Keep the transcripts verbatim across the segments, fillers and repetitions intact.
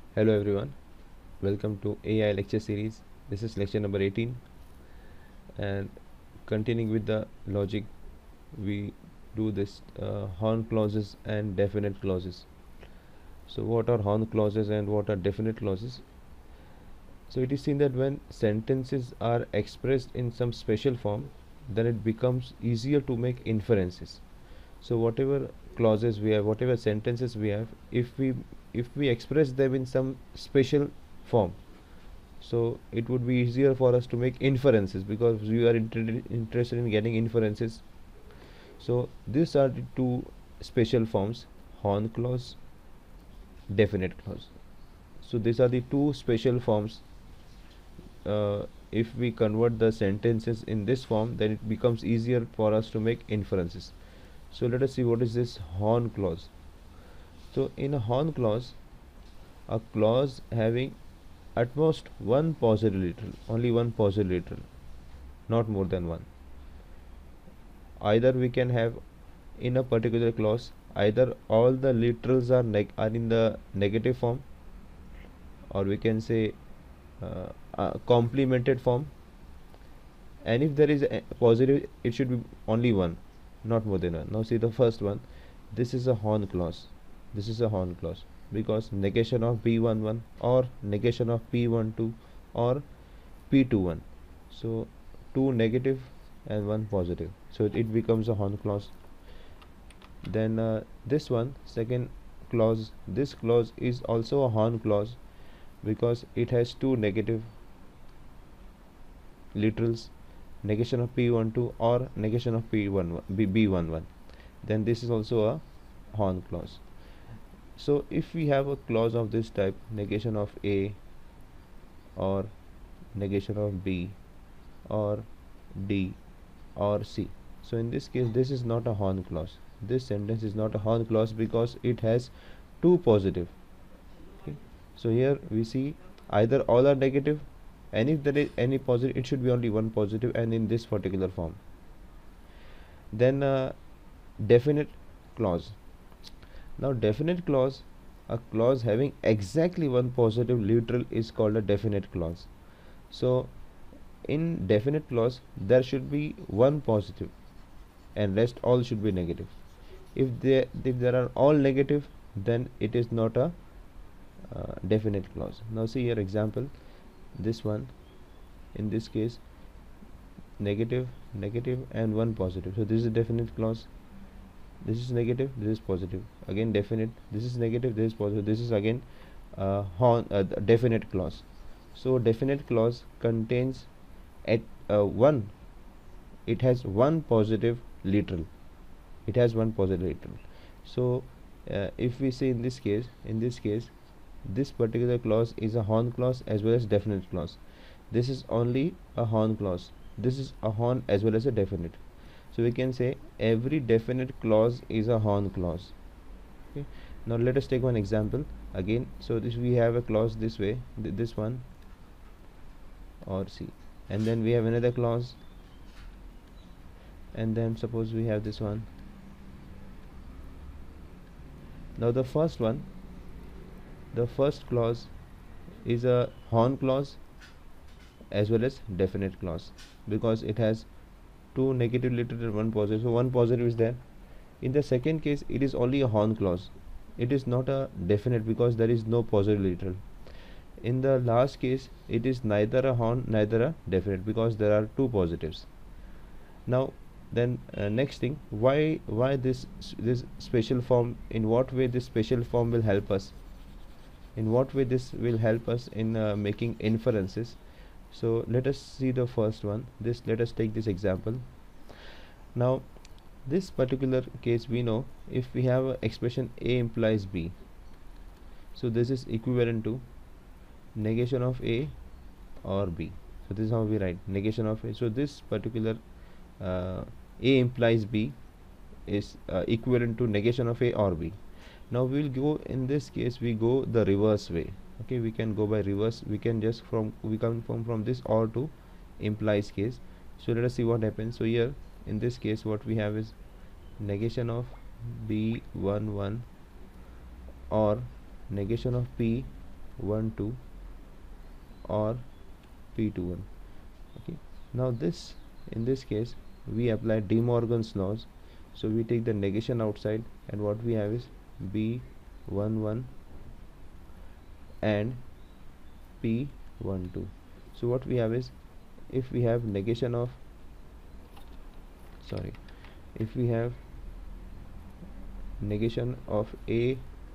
Hello everyone, welcome to A I lecture series. This is lecture number eighteen, and continuing with the logic, we do this uh, horn clauses and definite clauses. So what are horn clauses and what are definite clauses? So it is seen that when sentences are expressed in some special form, then it becomes easier to make inferences. So whatever clauses we have, whatever sentences we have, if we if we express them in some special form, so it would be easier for us to make inferences because we are inter- interested in getting inferences. So these are the two special forms: horn clause, definite clause. So these are the two special forms. Uh, if we convert the sentences in this form, then it becomes easier for us to make inferences. So let us see what is this horn clause. So in a horn clause, a clause having at most one positive literal, only one positive literal, not more than one. Either we can have in a particular clause, either all the literals are neg- are in the negative form, or we can say uh, uh, complemented form. And if there is a positive, it should be only one, not more than one. Now see the first one. This is a horn clause. This is a horn clause because negation of B one one or negation of P one two or P two one. So two negative and one positive. So it becomes a horn clause. Then uh, this one, second clause, this clause is also a horn clause because it has two negative literals, negation of P one two or negation of P one one, B one one. Then this is also a horn clause. So if we have a clause of this type, negation of A or negation of B or D or C, so in this case this is not a horn clause. This sentence is not a horn clause because it has two positive. Okay. So here we see either all are negative, and if there is any positive, it should be only one positive, and in this particular form. Then uh, definite clause. Now definite clause, a clause having exactly one positive literal is called a definite clause. So in definite clause there should be one positive and rest all should be negative. If they if there are all negative, then it is not a uh, definite clause. Now see here example, this one, in this case negative, negative and one positive. So this is a definite clause. This is negative, this is positive. Again definite, this is negative, this is positive. This is again uh, horn, uh, definite clause. So definite clause contains at uh, one, it has one positive literal. It has one positive literal. So uh, if we say in this case, in this case, this particular clause is a horn clause as well as definite clause. This is only a horn clause. This is a horn as well as a definite. So we can say every definite clause is a horn clause. Okay. Now let us take one example again. So this we have a clause this way, th this one, or C, and then we have another clause, and then suppose we have this one. Now the first one, the first clause is a horn clause as well as definite clause because it has two negative literal and one positive. So one positive is there. In the second case, it is only a horn clause. It is not a definite because there is no positive literal. In the last case, it is neither a horn neither a definite because there are two positives. Now then uh, next thing, why why this this special form, in what way this special form will help us, in what way this will help us in uh, making inferences. So let us see the first one. This, let us take this example. Now this particular case, we know if we have a expression A implies B, so this is equivalent to negation of A or B. So this is how we write negation of A. So this particular uh, A implies B is uh, equivalent to negation of A or B. Now we will go, in this case we go the reverse way. Okay, we can go by reverse. We can just from we come from from this or to implies case. So let us see what happens. So here in this case what we have is negation of B one one or negation of P one two or P two one. Okay, now this, in this case we apply De Morgan's laws. So we take the negation outside, and what we have is B one one and P one two. So what we have is, if we have negation of sorry if we have negation of A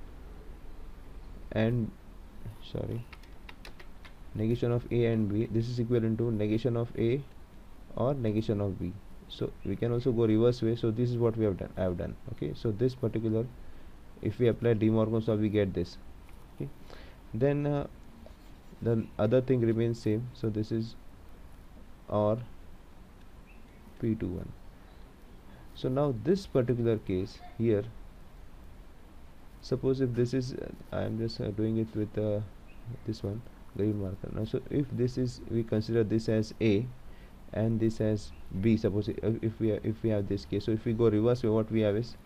and sorry negation of A and B, this is equivalent to negation of A or negation of B. So we can also go reverse way. So this is what we have done I have done. Okay, so this particular, if we apply De Morgan's law, we get this. Okay, then uh, the other thing remains same. So this is or P two one. So now this particular case here, suppose if this is uh, I am just uh, doing it with uh, this one green marker. Now so if this is, we consider this as A and this as B, suppose if, if we if we have this case. So if we go reverse way, what we have is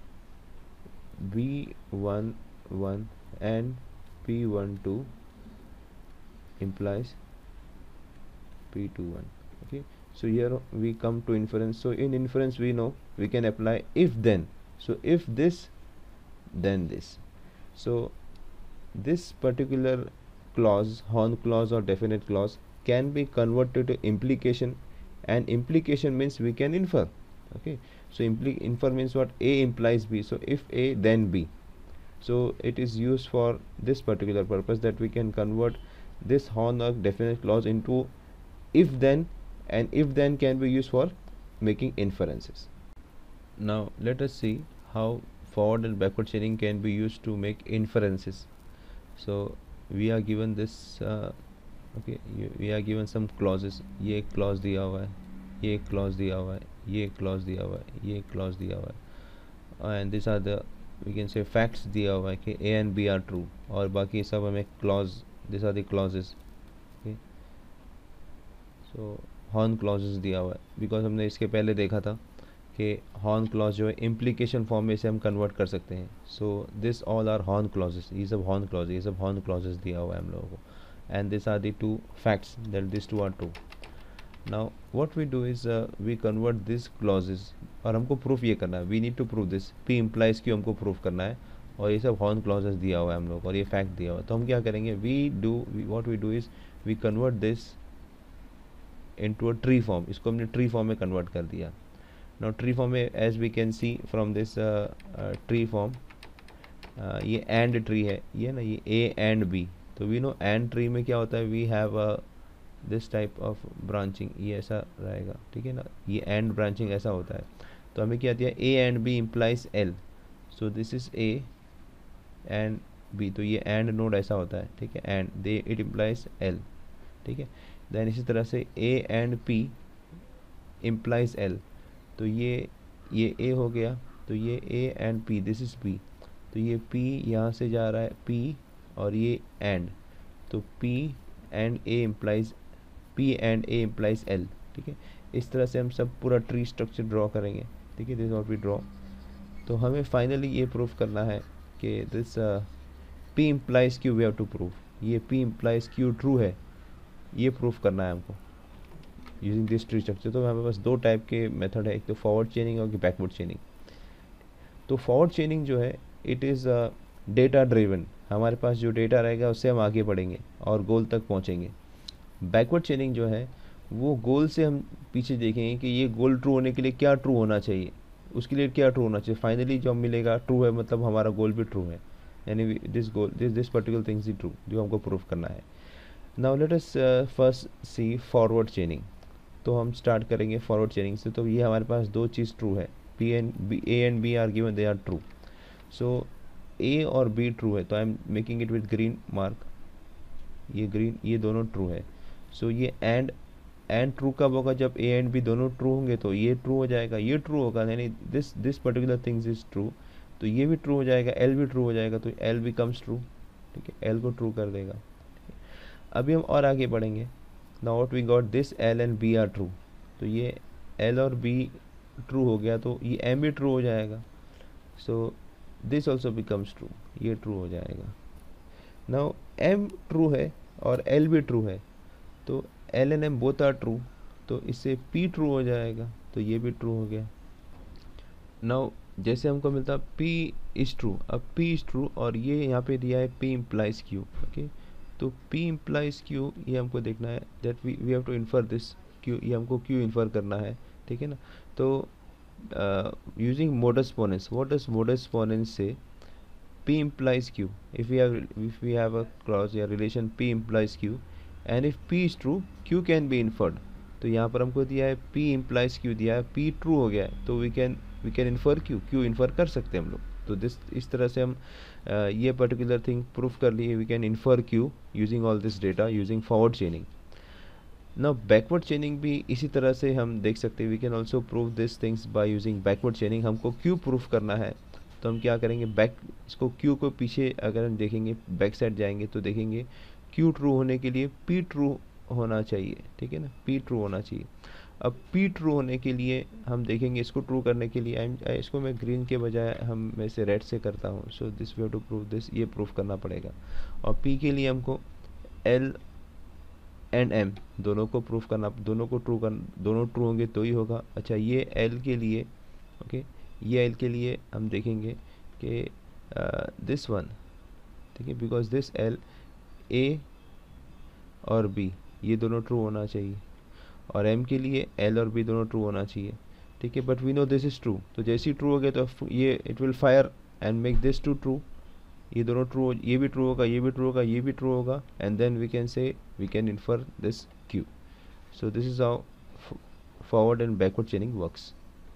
B one one and P one two implies P two one. Okay, so here we come to inference. So in inference we know we can apply if then. So if this, then this. So this particular clause, Horn clause or definite clause, can be converted to implication, and implication means we can infer. Okay, so impli infer means what? A implies B. So if A, then B. So it is used for this particular purpose, that we can convert this Horn or definite clause into if then, and if then can be used for making inferences. Now let us see how forward and backward chaining can be used to make inferences. So we are given this uh, okay, we are given some clauses. ये clause दिया हुआ है, ये clause दिया हुआ है, ये clause दिया हुआ है, ये clause दिया हुआ है, and these are the, we can say, facts दिया हुआ है कि A and B are true, और बाकी सब हमें clause, these are the clauses. Okay, so Horn clauses दिया हुआ है, because हमने इसके पहले देखा था कि Horn clause जो है implication form में से हम convert कर सकते हैं. So this all are Horn clauses, ये सब Horn clauses, ये सब Horn clauses दिया हुआ है हम लोगों को, and these are the two facts that these two are true. Now what we do is uh, we convert these clauses, और हमको proof ये करना है, we need to prove this, P implies Q हमको proof करना है, और ये सब Horn clauses दिया हुआ है हम लोग, और ये fact दिया हुआ है. तो हम क्या करेंगे, we do we, what we do is we convert this into a tree form. इसको हमने tree form में convert कर दिया. Now tree form में, as we can see from this uh, uh, tree form, uh, ये and tree है, ये ना, ये A and B. तो we know and tree में क्या होता है, we have a this type of branching, ये ऐसा रहेगा, ठीक है ना, ये and branching ऐसा होता है. तो हमें क्या दिया, A and B implies L. So this is A and B, तो ये and node ऐसा होता है, ठीक है, and they it implies L, ठीक है. Then इसी तरह से A and P implies L. तो ये ये A हो गया, तो ये A and P, this is P. तो ये P यहाँ से जा रहा है P, और ये and, तो P and A implies P and A implies L, ठीक है. इस तरह से हम सब पूरा ट्री स्ट्रक्चर ड्रॉ करेंगे, ठीक है. This what we draw. तो हमें फाइनली ये प्रूफ करना है कि this P implies Q, we have to prove, ये P implies Q ट्रू है, ये प्रूफ करना है हमको यूजिंग दिस ट्री स्ट्रक्चर. तो हमारे पास दो टाइप के मेथड है, एक तो फॉरवर्ड चेनिंग और बैकवर्ड चेनिंग. तो फॉरवर्ड चेनिंग जो है, इट इज़ डेटा ड्रिवन, हमारे पास जो डेटा रहेगा उससे हम आगे बढ़ेंगे और गोल तक पहुंचेंगे. बैकवर्ड चेनिंग जो है, वो गोल से हम पीछे देखेंगे कि ये गोल ट्रू होने के लिए क्या ट्रू होना चाहिए, उसके लिए क्या ट्रू होना चाहिए. फाइनली जो मिलेगा ट्रू है, मतलब हमारा गोल भी ट्रू है, यानी this goal this this particular things is true, जो हमको प्रूफ करना है. Now let us first see forward chaining. तो हम स्टार्ट करेंगे फॉरवर्ड चेनिंग से. तो ये हमारे पास दो चीज़ ट्रू है, P and B, A and B are given, they are true. So A और बी ट्रू है, तो I am making it with green mark, ये ग्रीन, ये दोनों ट्रू है. सो so, ये एंड एंड ट्रू कब होगा, जब ए एंड बी दोनों ट्रू होंगे, तो ये ट्रू हो जाएगा, ये ट्रू होगा, यानी this this particular things is true, तो ये भी ट्रू हो जाएगा, एल भी ट्रू हो जाएगा, तो एल बिकम्स ट्रू, ठीक है, एल को ट्रू कर देगा. अभी हम और आगे बढ़ेंगे. Now what we got, this L and B are true, तो ये एल और बी ट्रू हो गया, तो ये एम भी ट्रू हो जाएगा. So this also becomes true, ये ट्रू हो जाएगा. नाउ एम ट्रू है और एल भी ट्रू है, तो L and M both are true, तो इससे पी ट्रू हो जाएगा, तो ये भी ट्रू हो गया। नाउ जैसे हमको मिलता पी इज ट्रू, अब पी इज ट्रू और ये यहाँ पे दिया है पी इम्प्लाइज क्यू, ओके, तो पी इम्प्लाइज क्यू ये हमको देखना है, that we we have to infer this Q, ये हमको क्यू इन्फर करना है, ठीक है ना। तो using modus ponens, what does modus ponens say, P implies Q. If we have if we have a clause या relation P implies Q, and if P is true, Q can be inferred. तो यहाँ पर हमको दिया है P implies Q दिया है, P true हो गया है, तो we can we can infer Q, Q infer कर सकते हैं हम लोग। तो दिस इस तरह से हम uh, ये पर्टिकुलर थिंग प्रूफ कर लिए, we can infer Q using all this data using forward chaining. Now backward chaining भी इसी तरह से हम देख सकते हैं, we can also prove these things by using backward chaining। हमको Q प्रूफ करना है, तो हम क्या करेंगे, बैक इसको Q को पीछे अगर हम देखेंगे, बैक साइड जाएंगे तो देखेंगे Q ट्रू होने के लिए P ट्रू होना चाहिए, ठीक है ना, P ट्रू होना चाहिए। अब P ट्रू होने के लिए हम देखेंगे, इसको ट्रू करने के लिए इसको मैं ग्रीन के बजाय हम मैं से रेड से करता हूँ, so this we have to prove this, ये प्रूफ करना पड़ेगा। और P के लिए हमको L एंड M दोनों को प्रूफ करना, दोनों को ट्रू कर दोनों ट्रू होंगे तो ही होगा। अच्छा, ये L के लिए, ओके, ये एल के लिए हम देखेंगे कि दिस वन, ठीक है, बिकॉज दिस एल ए और बी ये दोनों ट्रू होना चाहिए, और एम के लिए एल और बी दोनों ट्रू होना चाहिए, ठीक है, but we know this is true, तो जैसे ही ट्रू हो गया तो ये it will fire and make this two true, ये दोनों ट्रू, ये भी ट्रू होगा, ये भी ट्रू होगा, ये भी ट्रू होगा, and then we can say we can infer this Q. So this is how forward and backward chaining works.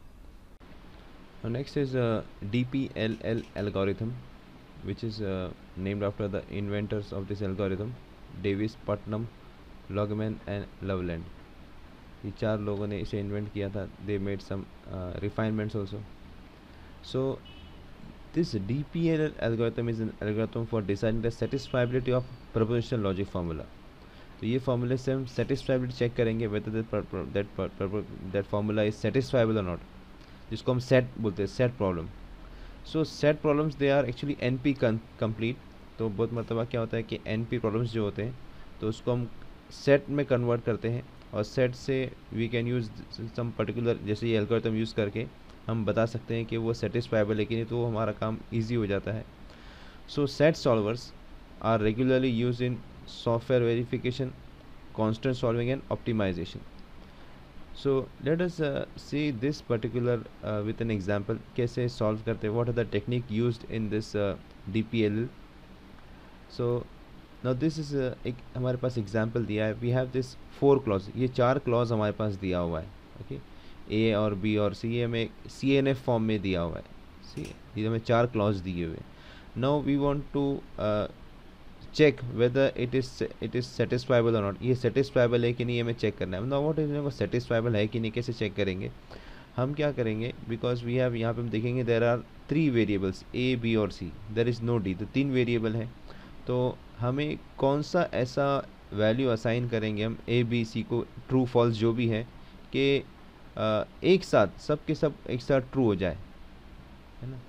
Now next is uh, D P L L algorithm, which is uh, named after the inventors of this algorithm, Davis, Putnam, Logman and Loveland. ये चार लोगों ने इसे invent किया था, they made some uh, refinements also. So this D P L L algorithm is an algorithm for deciding the satisfiability of propositional logic formula. तो ये फॉर्मूले से हम satisfiability चेक करेंगे whether that that that formula is satisfiable or not, जिसको हम SAT बोलते हैं, SAT problem. So SAT problems they are actually N P complete. तो बहुत मतलब क्या होता है कि एन पी प्रॉब्लम्स जो होते हैं तो उसको हम सेट में कन्वर्ट करते हैं, और सेट से we can use some particular, जैसे ये एल्गोरिथम यूज़ करके हम बता सकते हैं कि वो सेटिस्फाइबल है कि नहीं, तो वो हमारा काम ईजी हो जाता है। So SAT solvers are regularly use in software verification, constant solving and optimisation. So let us uh, see this particular uh, with an example, कैसे solve करते हैं, what are the technique used in this uh, D P L L. So now this is uh, एक हमारे पास example दिया है, we have this four clause, ये चार clause हमारे पास दिया हुआ है, okay, A और B और C, ये हमें C N F फॉर्म में दिया हुआ है, सी ये हमें चार clause दिए हुए। now we want to uh, check whether it is it is satisfiable और नॉट, ये सेटिस्फाइबल है कि नहीं, ये हमें चेक करना है। मतलब व्हाट इज सेटिस्फाइबल है कि नहीं, कैसे चेक करेंगे, हम क्या करेंगे, बिकॉज वी हैव, यहाँ पे हम देखेंगे there are three variables A B और C, there is no D, तो तीन वेरिएबल हैं, तो हमें कौन सा ऐसा वैल्यू असाइन करेंगे हम ए बी सी को, ट्रू फॉल्स जो भी है, कि एक साथ सब के सब एक साथ ट्रू हो जाए, है ना।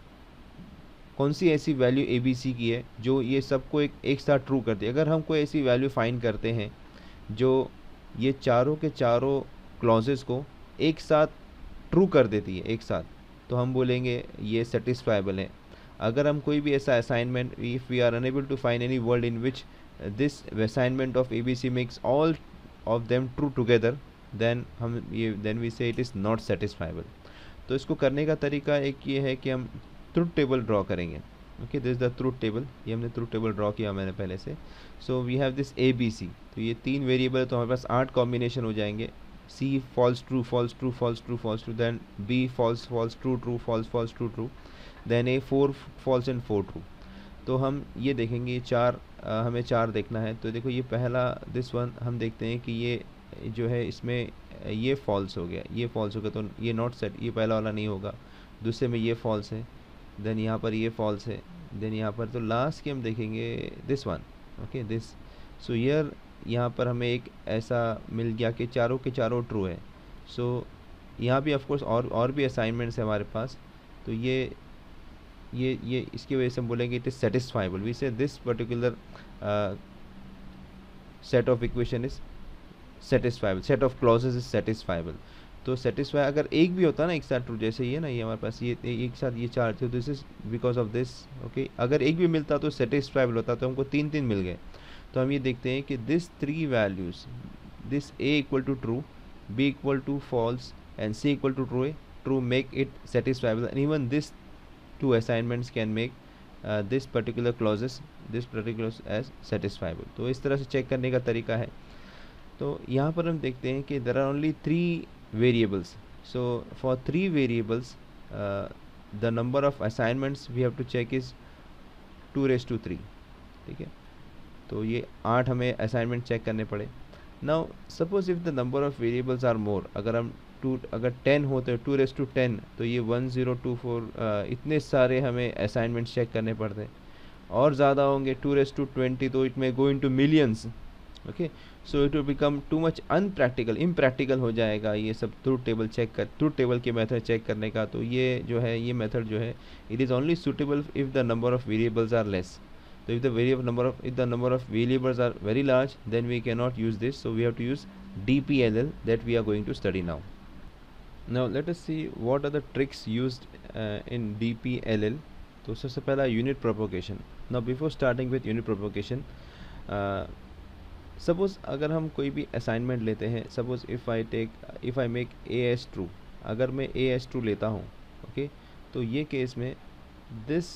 कौन सी ऐसी वैल्यू ए बी सी की है जो ये सबको एक एक साथ ट्रू करती है। अगर हम कोई ऐसी वैल्यू फाइंड करते हैं जो ये चारों के चारों क्लॉजेस को एक साथ ट्रू कर देती है एक साथ, तो हम बोलेंगे ये सेटिस्फाइबल है। अगर हम कोई भी ऐसा assignment, if we are unable to find any word in which this assignment of A B C makes all of them true together, then हम ये then we say it is not satisfiable. तो इसको करने का तरीका एक ये है कि हम ट्रूथ टेबल ड्रॉ करेंगे। Okay, this the truth table, ये हमने ट्रूथ टेबल ड्रॉ किया मैंने पहले से। So we have this A B C, तो ये तीन वेरिएबल, तो हमारे पास आठ कॉम्बिनेशन हो जाएंगे। C false true false true false true false true, then B false false true true false false true true, then A four false and four true. तो हम ये देखेंगे चार, आ, हमें चार देखना है। तो देखो ये पहला दिस वन हम देखते हैं कि ये जो है इसमें ये फॉल्स हो गया, ये फॉल्स हो गया, तो ये नॉट सेट, ये पहला वाला नहीं होगा। दूसरे में ये फॉल्स है, देन यहाँ पर ये फॉल्स है, देन यहाँ पर तो लास्ट के हम देखेंगे this one, okay this. So here यहाँ पर हमें एक ऐसा मिल गया कि चारों के चारों ट्रू है। सो so, यहाँ भी ऑफकोर्स और और भी असाइनमेंट्स है हमारे पास। तो ये ये ये इसकी वजह से हम बोलेंगे it is satisfiable, we say this particular set of equation is satisfiable, set of clauses is satisfiable. तो सेटिस्फाई अगर एक भी होता ना एक साथ ट्रू, जैसे ये ना ये हमारे पास ये एक साथ ये चार थे, this is because of this, okay. अगर एक भी मिलता तो सेटिस्फाइबल होता, तो हमको तीन तीन मिल गए। तो हम ये देखते हैं कि this three values, this A equal to true, B equal to false and C equal to true true make it satisfiable, and even this two assignments can make this particular clauses this particular as satisfiable. तो इस तरह से check करने का तरीका है। तो यहाँ पर हम देखते हैं कि there are only three variables, so for three variables uh, the number of assignments we have to check is two raised to three, ठीक है। तो ये आठ हमें असाइनमेंट चेक करने पड़े। Now suppose if the number of variables are more, अगर हम टू अगर टेन होते हैं टू रेस टू टेन, तो ये वन ज़ीरो टू फोर इतने सारे हमें असाइनमेंट चेक करने पड़ते हैं। और ज़्यादा होंगे टू रेस टू ट्वेंटी, तो it may go into millions, okay. So it will become too much unpractical, impractical हो जाएगा ये सब ट्रूथ टेबल चेक कर ट्रूथ टेबल के मेथड चेक करने का। तो ये जो है ये मेथड जो है it is only suitable if the number of variables are less. तो if the variable number of if the number of variables are very large, then we can not use this, so we have to use D P L L that we are going to study now. Now let us see what are the tricks used in D P L L. तो सबसे पहला unit propagation. Now before starting with unit propagation, suppose अगर हम कोई भी assignment लेते हैं, suppose if I take if I make A as true, अगर मैं ए एस ट्रू लेता हूँ, ओके, तो ये केस में दिस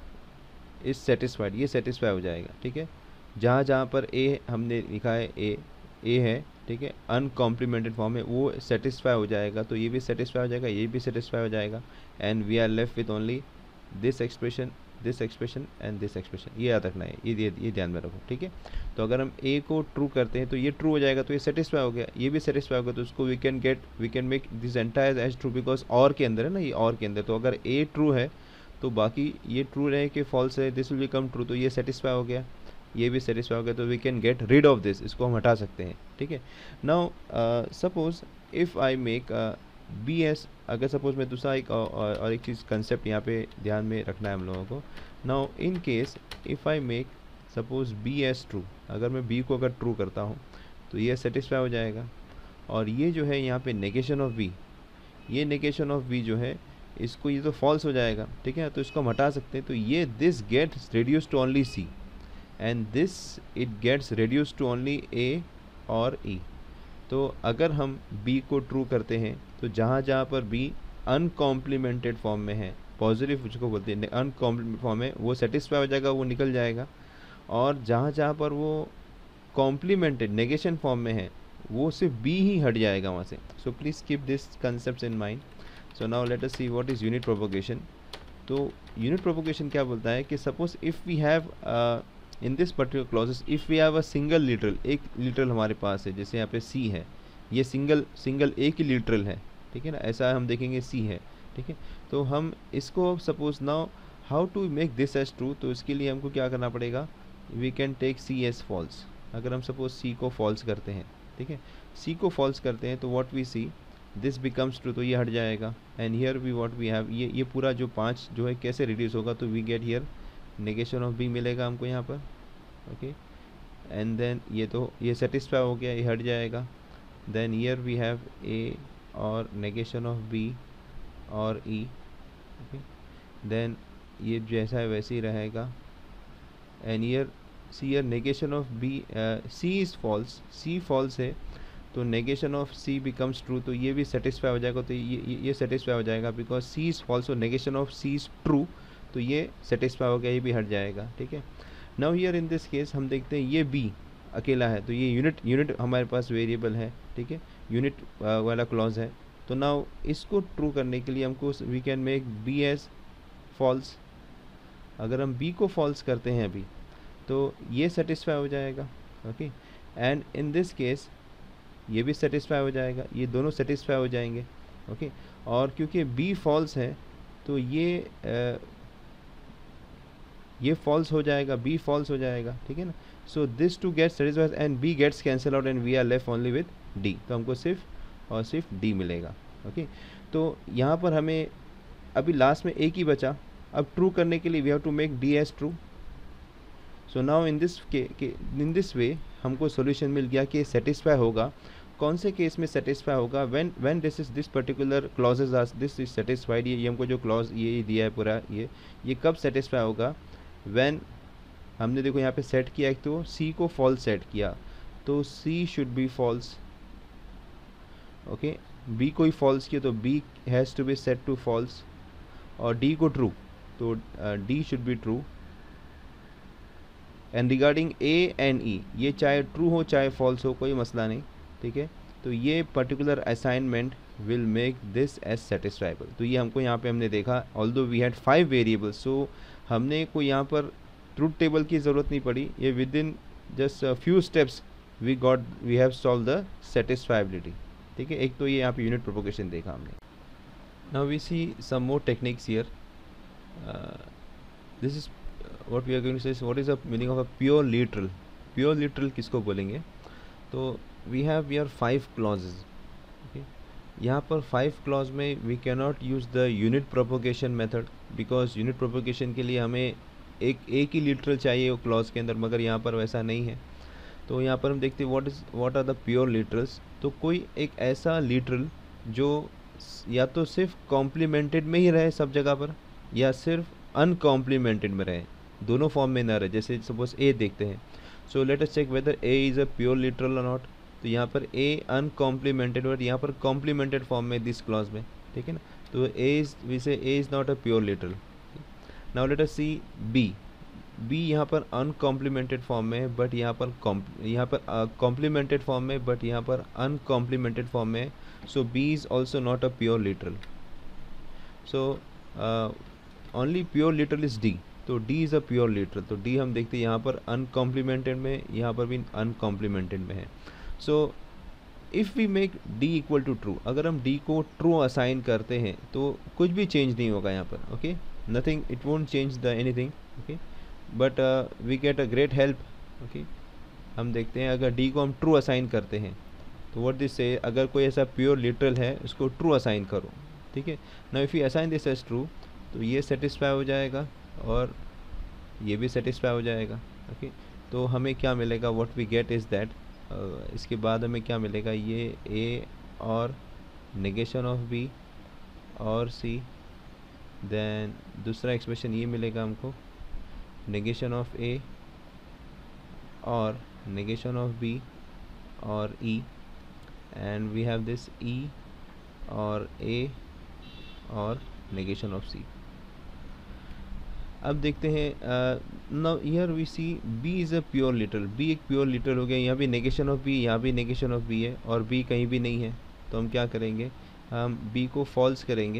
इज़ सेटिस्फाइड, ये सेटिस्फाई हो जाएगा, ठीक है। जहाँ जहाँ पर ए हमने लिखा है ए ए है, ठीक है, अनकॉम्प्लीमेंटेड फॉर्म है, वो सेटिस्फाई हो जाएगा। तो ये भी सेटिस्फाई हो जाएगा, ये भी सेटिस्फाई हो जाएगा, and we are left with only this expression this expression and this expression. ये याद रखना है, ये ये, ये ध्यान में रखो, ठीक है। तो अगर हम ए को ट्रू करते हैं तो ये ट्रू हो जाएगा, तो ये सेटिस्फाई हो गया, ये भी सेटिस्फाई हो गया, तो उसको we can get we can make this entire as true, because और के अंदर है ना, ये और के अंदर। तो अगर ए ट्रू है तो बाकी ये ट्रू रहे कि फॉल्स है, दिस विल बिकम ट्रू, तो ये सेटिस्फाई हो गया, ये भी सेटिस्फाई हो गया, तो we can get rid of this, इसको हम हटा सकते हैं, ठीक है। Now suppose if I make B S, अगर सपोज मैं दूसरा एक और, और एक चीज़ कंसेप्ट यहाँ पे ध्यान में रखना है हम लोगों को। Now in case if I make suppose B S true, अगर मैं बी को अगर ट्रू करता हूँ तो ये सेटिस्फाई हो जाएगा। और ये जो है यहाँ पे नेगेशन ऑफ बी, ये नेगेशन ऑफ बी जो है इसको ये तो फॉल्स हो जाएगा, ठीक है, तो इसको हम हटा सकते हैं। तो ये this gets reduce to only C and this it gets reduce to only A और ई। तो अगर हम b को ट्रू करते हैं तो जहाँ जहाँ पर b अनकॉम्प्लीमेंटेड फॉर्म में है, पॉजिटिव जिसको बोलते हैं अनकॉम्प्लीमेंटेड फॉर्म में, वो सेटिस्फाई हो जाएगा, वो निकल जाएगा। और जहाँ जहाँ पर वो कॉम्प्लीमेंटेड नेगेशन फॉर्म में है, वो सिर्फ b ही हट जाएगा वहाँ से। So please keep this concept in mind. So now let us see what is unit propagation. तो यूनिट प्रोपोगेशन क्या बोलता है कि suppose if we have in this particular clauses if we have a single literal, एक literal हमारे पास है, जैसे यहाँ पे सी है, ये सिंगल सिंगल एक ही लिटरल है, ठीक है ना, ऐसा हम देखेंगे सी है, ठीक है। तो हम इसको suppose now how to make this as true, तो इसके लिए हमको क्या करना पड़ेगा, we can take C as false. अगर हम सपोज सी को फॉल्स करते हैं, ठीक है, सी को फॉल्स करते हैं तो what we C this becomes true, तो ये हट जाएगा। And here we what we have, ये ये पूरा जो पाँच जो है कैसे रिड्यूस होगा, तो we get here negation of B मिलेगा हमको यहाँ पर, ओके। एंड देन ये तो ये सेटिस्फाई हो गया, ये हट जाएगा। Then here we have A और नेगेशन ऑफ बी और ई, ओके। देन ये जैसा है वैसे ही रहेगा। And here C here negation of B, C is false, C false है, तो negation of C becomes true, तो ये भी सेटिस्फाई हो जाएगा। तो ये ये सेटिस्फाई हो जाएगा बिकॉज सी इज़ फॉल्स और negation of C is true, तो ये सेटिस्फाई हो गया, ये भी हट जाएगा, ठीक है। Now here in this case हम देखते हैं ये बी अकेला है, तो ये यूनिट यूनिट हमारे पास वेरिएबल है, ठीक है, यूनिट uh, वाला क्लॉज है। तो नाउ इसको ट्रू करने के लिए हमको we can make B as false. अगर हम बी को फॉल्स करते हैं अभी तो ये सेटिस्फाई हो जाएगा, okay. And in this case ये भी सेटिस्फाई हो जाएगा, ये दोनों सेटिस्फाई हो जाएंगे, ओके। और क्योंकि बी फॉल्स है तो ये uh, ये फॉल्स हो जाएगा, बी फॉल्स हो जाएगा, ठीक है ना। So this two gets satisfied and B gets cancel out and we are left only with D, तो हमको सिर्फ और सिर्फ डी मिलेगा, ओके। तो यहाँ पर हमें अभी लास्ट में एक ही बचा, अब ट्रू करने के लिए we have to make D as true. So now in this in this way हमको सॉल्यूशन मिल गया कि सेटिस्फाई होगा. कौन से केस में सेटिस्फाई होगा? When when this is this particular clauses are this is satisfied. ये हमको जो क्लॉज ये दिया है पूरा, ये ये कब सेटिस्फाई होगा? व्हेन हमने देखो यहाँ पे सेट किया, एक तो सी को फॉल्स सेट किया, तो C should be false. Okay, B को ही फॉल्स किया तो B has to be set to false, और डी को ट्रू तो D should be true. And regarding A and E, ये चाहे ट्रू हो चाहे फॉल्स हो, कोई मसला नहीं, ठीक है. तो ये particular assignment will make this as satisfiable. तो ये हमको यहाँ पे हमने देखा, although we had five variables, so हमने कोई यहाँ पर ट्रूथ टेबल की ज़रूरत नहीं पड़ी. ये within just few steps we got we have solve the satisfiability, ठीक है. एक तो ये यहाँ पे यूनिट प्रोपोगेशन देखा हमने. Now we see some more techniques here. This is what we are going to say, what is the meaning of a pure literal. Pure literal किसको बोलेंगे? तो we have here five clauses. Okay, यहाँ पर five clause में we can not use the unit propagation method, because unit propagation के लिए हमें एक एक ही लिटरल चाहिए वो क्लॉज के अंदर, मगर यहाँ पर वैसा नहीं है. तो यहाँ पर हम देखते हैं what is what are the pure literals. तो कोई एक ऐसा लिटरल जो या तो सिर्फ कॉम्प्लीमेंटेड में ही रहे सब जगह पर, या सिर्फ अनकॉम्प्लीमेंटेड में रहे, दोनों फॉर्म में ना रहे. जैसे सपोज ए देखते हैं, so let us check whether A is a pure literal और नॉट. तो यहाँ पर ए अनकॉम्प्लीमेंटेड और यहाँ पर कॉम्प्लीमेंटेड फॉर्म में दिस क्लॉज में, ठीक है ना. तो A is we say A is not a pure literal. Now let us see B. B यहाँ पर अनकॉम्प्लीमेंटेड फॉर्म में है, बट यहाँ पर यहाँ पर कॉम्प्लीमेंटेड फॉर्म में, बट यहाँ पर अनकॉम्प्लीमेंटेड फॉर्म में है. So B is also not a pure literal. So only pure literal is D. तो D is a pure literal. तो डी हम देखते हैं यहाँ पर अनकॉम्प्लीमेंटेड में, यहाँ पर भी अनकॉम्प्लीमेंटेड में है. So if we make D equal to true, अगर हम डी को ट्रू असाइन करते हैं तो कुछ भी चेंज नहीं होगा यहाँ पर. Okay, nothing, it won't change the anything. Okay, but we get a great help. Okay, हम देखते हैं अगर डी को हम ट्रू असाइन करते हैं तो व्हाट दिस से, अगर कोई ऐसा प्योर लिटरल है उसको ट्रू असाइन करो, ठीक है. Now if you assign this as true, तो ये सेटिस्फाई हो जाएगा और ये भी सेटिस्फाई हो जाएगा. ओके, तो हमें क्या मिलेगा? What we get is that, इसके बाद हमें क्या मिलेगा? ये ए और नेगेशन ऑफ बी और सी. देन दूसरा एक्सप्रेशन ये मिलेगा हमको, नेगेशन ऑफ ए और नेगेशन ऑफ बी और E. And we have this E और ए और नेगेशन ऑफ सी. अब देखते हैं, now here we see B is a pure literal. B एक प्योर लिटरल हो गया. यहाँ भी नेगेशन ऑफ बी, यहाँ भी नेगेशन ऑफ बी है, और बी कहीं भी नहीं है. तो हम क्या करेंगे? हम बी को फॉल्स करेंगे.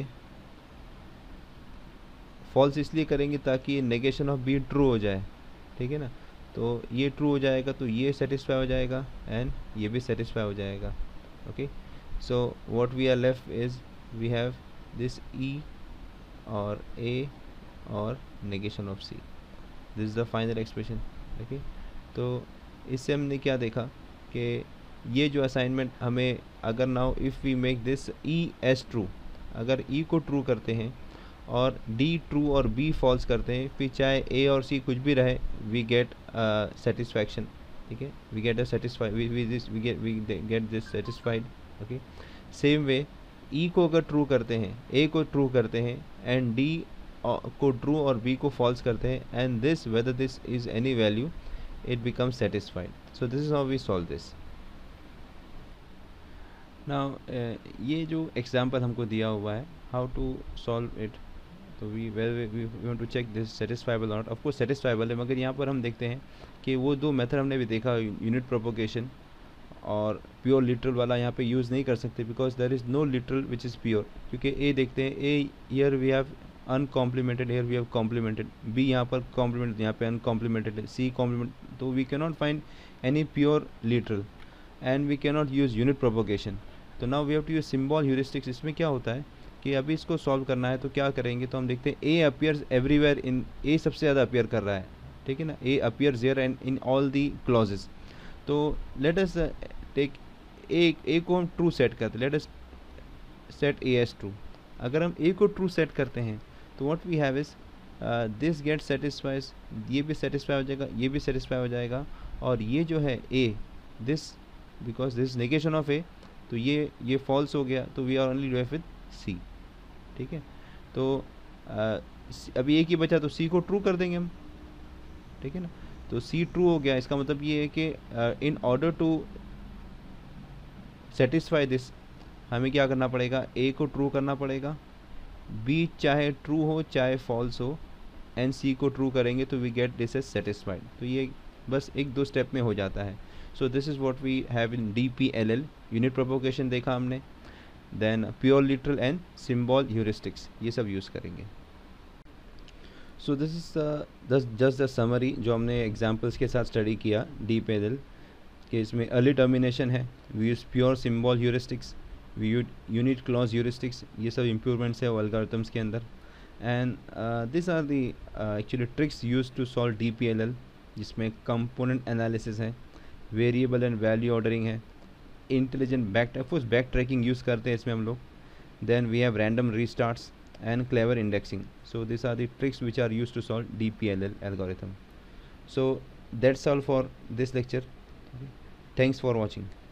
फॉल्स इसलिए करेंगे ताकि नेगेशन ऑफ बी ट्रू हो जाए, ठीक है ना. तो ये ट्रू हो जाएगा तो ये सेटिस्फाई हो जाएगा एंड ये भी सेटिस्फाई हो जाएगा. Okay, so what we are left is we have this E और ए और negation of C. This is the final expression. Okay, तो इससे हमने क्या देखा कि ये जो असाइनमेंट हमें, अगर now if we make this E as true, अगर ई को ट्रू करते हैं और डी ट्रू और बी फॉल्स करते हैं, फिर चाहे ए और सी कुछ भी रहे, वी गेट सेटिस्फैक्शन. ठीक है, we get a satisfied we this we get we get this satisfied. Okay, same way E को अगर ट्रू करते हैं, ए को ट्रू करते हैं एंड डी को ट्रू और बी को फॉल्स करते हैं, and this whether this is any value, it becomes satisfied. So this is how we solve this. Now ये जो एग्जाम्पल हमको दिया हुआ है, हाउ टू सॉल्व इट, तो we well we want to check this satisfiable not. Of course satisfiable है, मगर यहाँ पर हम देखते हैं कि वो दो मेथड हमने भी देखा, यूनिट प्रोपोगेशन और प्योर लिटरल वाला यहाँ पे यूज़ नहीं कर सकते, because there is no literal which is pure. क्योंकि ए देखते हैं, A here we have uncomplemented, here we have complemented. B यहाँ पर कॉम्प्लीमेंटेड, यहाँ पे अनकॉम्प्लीमेंटेड है. C complement. तो we can not find any pure literal and we can not use unit propagation. तो now we have to use symbol heuristics. इसमें क्या होता है कि अभी इसको सॉल्व करना है, तो क्या करेंगे, तो हम देखते हैं ए अपीयर्स एवरीवेयर इन, ए सबसे ज़्यादा अपीयर कर रहा है, ठीक है ना. A appears here and in all the clauses. तो let us take A, A को हम ट्रू सेट करते हैं. Let us set A as true. अगर हम ए को ट्रू सेट करते हैं तो what we have is this gets satisfies, ये भी सेटिस्फाई हो जाएगा, ये भी सेटिस्फाई हो जाएगा, और ये जो है A, this because this negation of A, तो ये ये फॉल्स हो गया, तो we are only left with C. ठीक है, तो uh, अभी एक ही बचा, तो सी को ट्रू कर देंगे हम। ठीक है ना, तो सी ट्रू हो गया, इसका मतलब ये है कि in order to satisfy this हमें क्या करना पड़ेगा, ए को ट्रू करना पड़ेगा, बी चाहे ट्रू हो चाहे फॉल्स हो, एंड सी को ट्रू करेंगे तो we get this as satisfied. तो ये बस एक दो स्टेप में हो जाता है। So this is what we have in D P L L. Unit propagation देखा हमने, then pure literal and symbol heuristics, ये सब यूज़ करेंगे। So this is just the summary जो हमने एग्जाम्पल्स के साथ स्टडी किया डी पी एल एल के। इसमें अर्ली टर्मिनेशन है, we use pure symbol heuristics, we use unit clause heuristics, ये सब इम्प्रूवमेंट्स है एल्गोरिथम्स के अंदर। And this are the actually tricks use to solve D P L L, जिसमें component analysis है, वेरिएबल एंड वैल्यू ऑर्डरिंग है, intelligent back of course backtracking use करते हैं इसमें हम लोग, then we have random restarts and clever indexing. So these are the tricks which are used to solve D P L L algorithm. So that's all for this lecture. Okay. Thanks for watching.